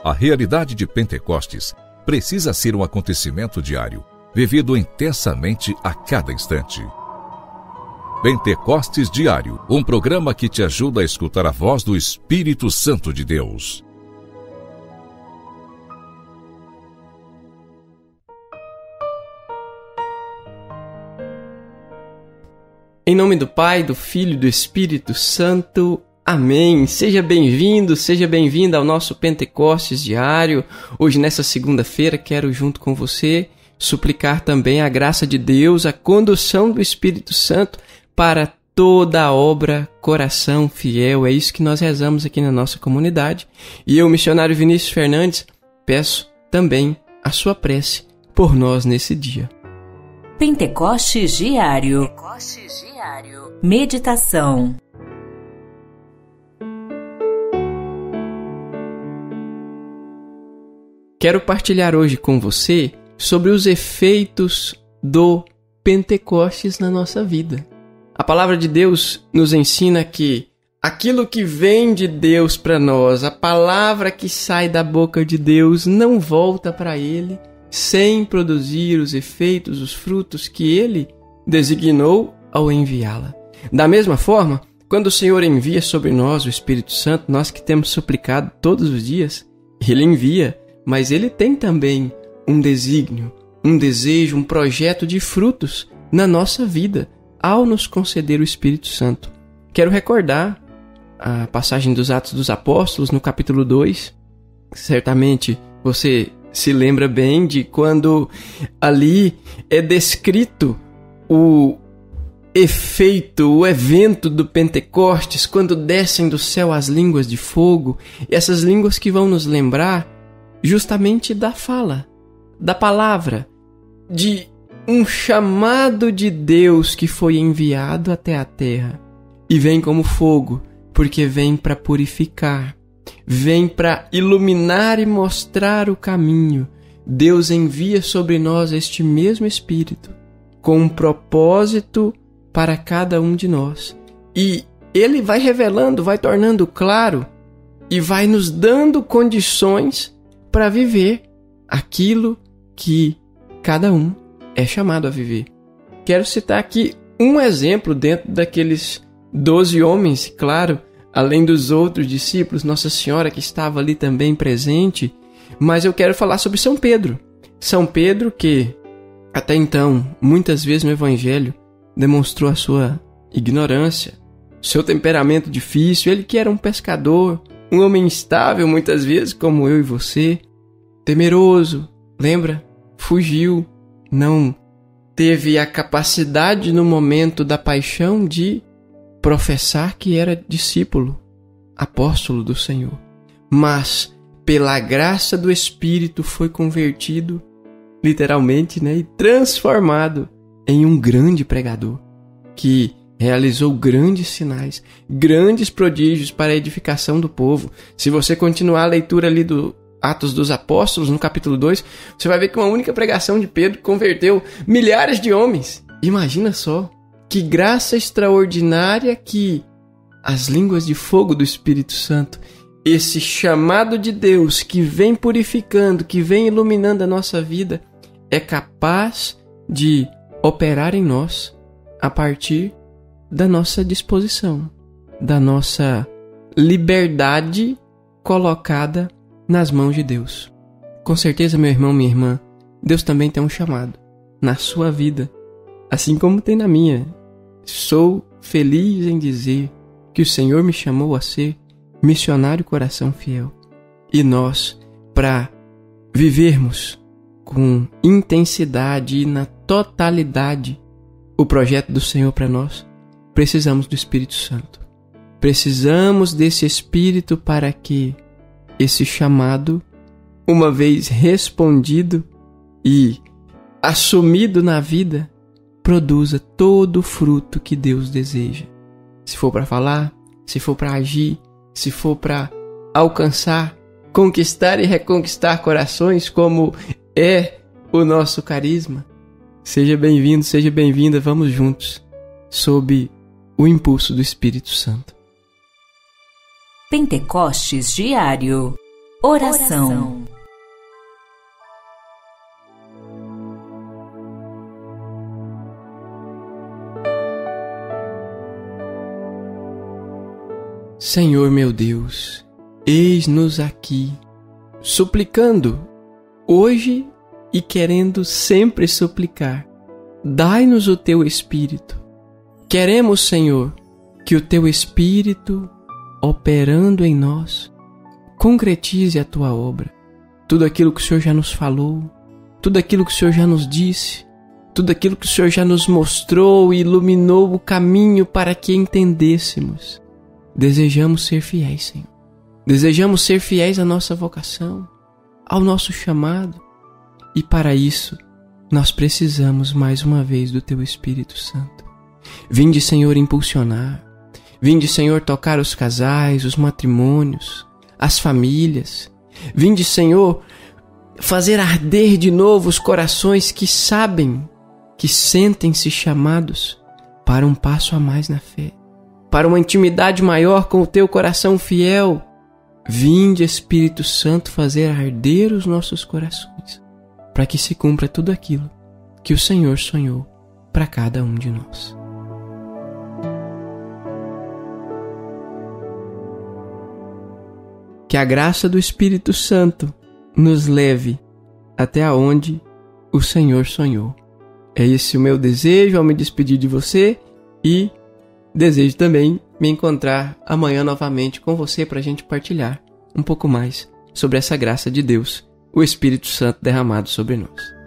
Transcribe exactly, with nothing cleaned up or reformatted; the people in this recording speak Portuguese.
A realidade de Pentecostes precisa ser um acontecimento diário, vivido intensamente a cada instante. Pentecostes Diário, um programa que te ajuda a escutar a voz do Espírito Santo de Deus. Em nome do Pai, do Filho e do Espírito Santo. Amém. Seja bem-vindo, seja bem-vinda ao nosso Pentecostes Diário. Hoje, nessa segunda-feira, quero, junto com você, suplicar também a graça de Deus, a condução do Espírito Santo para toda a obra Coração Fiel. É isso que nós rezamos aqui na nossa comunidade. E eu, missionário Vinícius Fernandes, peço também a sua prece por nós nesse dia. Pentecostes Diário. Pentecostes Diário. Meditação. Quero partilhar hoje com você sobre os efeitos do Pentecostes na nossa vida. A palavra de Deus nos ensina que aquilo que vem de Deus para nós, a palavra que sai da boca de Deus, não volta para Ele sem produzir os efeitos, os frutos que Ele designou ao enviá-la. Da mesma forma, quando o Senhor envia sobre nós o Espírito Santo, nós que temos suplicado todos os dias, Ele envia, mas Ele tem também um desígnio, um desejo, um projeto de frutos na nossa vida ao nos conceder o Espírito Santo. Quero recordar a passagem dos Atos dos Apóstolos no capítulo dois. Certamente você se lembra bem de quando ali é descrito o efeito, o evento do Pentecostes, quando descem do céu as línguas de fogo, essas línguas que vão nos lembrar justamente da fala, da palavra, de um chamado de Deus que foi enviado até a terra e vem como fogo, porque vem para purificar, vem para iluminar e mostrar o caminho. Deus envia sobre nós este mesmo Espírito com um propósito para cada um de nós. E Ele vai revelando, vai tornando claro e vai nos dando condições para viver aquilo que cada um é chamado a viver. Quero citar aqui um exemplo dentro daqueles doze homens, claro, além dos outros discípulos, Nossa Senhora que estava ali também presente, mas eu quero falar sobre São Pedro. São Pedro que, até então, muitas vezes no Evangelho, demonstrou a sua ignorância, seu temperamento difícil, ele que era um pescador, um homem instável muitas vezes, como eu e você, temeroso, lembra? Fugiu, não teve a capacidade no momento da paixão de professar que era discípulo, apóstolo do Senhor. Mas, pela graça do Espírito, foi convertido, literalmente, né, e transformado em um grande pregador, que realizou grandes sinais, grandes prodígios para a edificação do povo. Se você continuar a leitura ali do Atos dos Apóstolos, no capítulo dois, você vai ver que uma única pregação de Pedro converteu milhares de homens. Imagina só, que graça extraordinária que as línguas de fogo do Espírito Santo, esse chamado de Deus que vem purificando, que vem iluminando a nossa vida, é capaz de operar em nós a partir da nossa disposição, da nossa liberdade colocada nas mãos de Deus. Com certeza, meu irmão, minha irmã, Deus também tem um chamado na sua vida, assim como tem na minha. Sou feliz em dizer que o Senhor me chamou a ser missionário Coração Fiel. E nós, para vivermos com intensidade e na totalidade o projeto do Senhor para nós, precisamos do Espírito Santo. Precisamos desse Espírito para que esse chamado, uma vez respondido e assumido na vida, produza todo o fruto que Deus deseja. Se for para falar, se for para agir, se for para alcançar, conquistar e reconquistar corações, como é o nosso carisma. Seja bem-vindo, seja bem-vinda, vamos juntos, sob o impulso do Espírito Santo. Pentecostes Diário. Oração. Senhor meu Deus, eis-nos aqui, suplicando hoje e querendo sempre suplicar. Dai-nos o Teu Espírito. Queremos, Senhor, que o Teu Espírito, operando em nós, concretize a Tua obra. Tudo aquilo que o Senhor já nos falou, tudo aquilo que o Senhor já nos disse, tudo aquilo que o Senhor já nos mostrou e iluminou o caminho para que entendêssemos. Desejamos ser fiéis, Senhor. Desejamos ser fiéis à nossa vocação, ao nosso chamado. E para isso, nós precisamos mais uma vez do Teu Espírito Santo. Vinde, Senhor, impulsionar. Vinde, Senhor, tocar os casais, os matrimônios, as famílias. Vinde, Senhor, fazer arder de novo os corações que sabem, que sentem-se chamados para um passo a mais na fé, para uma intimidade maior com o Teu coração fiel. Vinde, Espírito Santo, fazer arder os nossos corações, para que se cumpra tudo aquilo que o Senhor sonhou para cada um de nós. Que a graça do Espírito Santo nos leve até aonde o Senhor sonhou. É esse o meu desejo ao me despedir de você e desejo também me encontrar amanhã novamente com você para a gente partilhar um pouco mais sobre essa graça de Deus, o Espírito Santo derramado sobre nós.